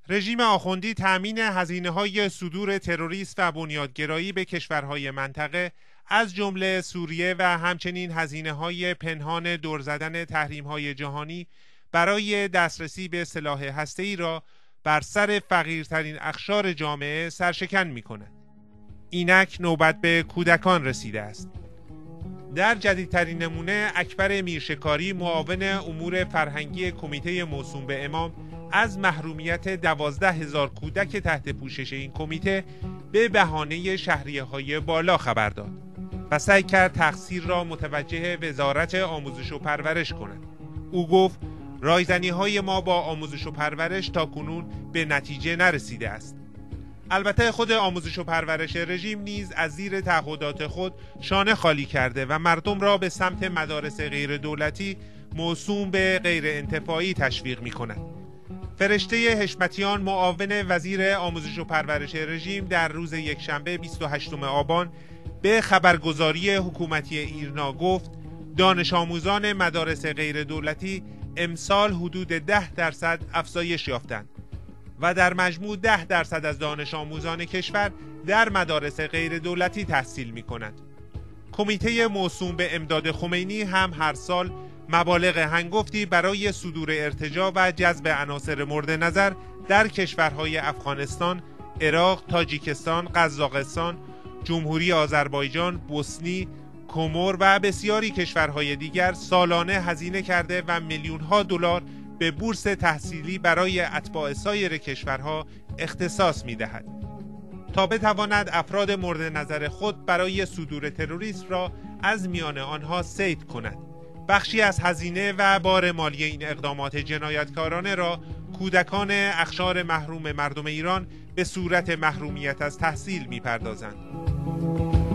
رژیم آخوندی تأمین هزینه‌های صدور تروریسم و بنیادگرایی به کشورهای منطقه از جمله سوریه و همچنین هزینه‌های پنهان دور زدن تحریم‌های جهانی برای دسترسی به سلاح هسته‌ای را بر سر فقیرترین اقشار جامعه سرشکن می‌کند. اینک نوبت به کودکان رسیده است. در جدیدترین نمونه اکبر میرشکاری معاون امور فرهنگی کمیته موسوم به امام از محرومیت 12,000 کودک تحت پوشش این کمیته به بهانه شهریه‌های بالا خبر داد و سعی کرد تقصیر را متوجه وزارت آموزش و پرورش کند. او گفت رایزنی‌های ما با آموزش و پرورش تاکنون به نتیجه نرسیده است. البته خود آموزش و پرورش رژیم نیز از زیر تعهدات خود شانه خالی کرده و مردم را به سمت مدارس غیر دولتی موسوم به غیر انتفاعی تشویق می کند. فرشته حشمتیان معاون وزیر آموزش و پرورش رژیم در روز یکشنبه 28 آبان به خبرگزاری حکومتی ایرنا گفت دانش آموزان مدارس غیر دولتی امسال حدود 10% افزایش یافتند و در مجموع 10% از دانش آموزان کشور در مدارس غیر دولتی تحصیل می کنند. کمیته موسوم به امداد خمینی هم هر سال مبالغ هنگفتی برای صدور ارتجاع و جذب عناصر مورد نظر در کشورهای افغانستان، عراق، تاجیکستان، قزاقستان، جمهوری آذربایجان، بوسنی، کومور و بسیاری کشورهای دیگر سالانه هزینه کرده و میلیون‌ها دلار به بورس تحصیلی برای اتباع سایر کشورها اختصاص می‌دهد تا بتواند افراد مورد نظر خود برای صدور تروریسم را از میان آنها صید کند. بخشی از هزینه و بار مالی این اقدامات جنایتکارانه را کودکان اقشار محروم مردم ایران به صورت محرومیت از تحصیل می‌پردازند.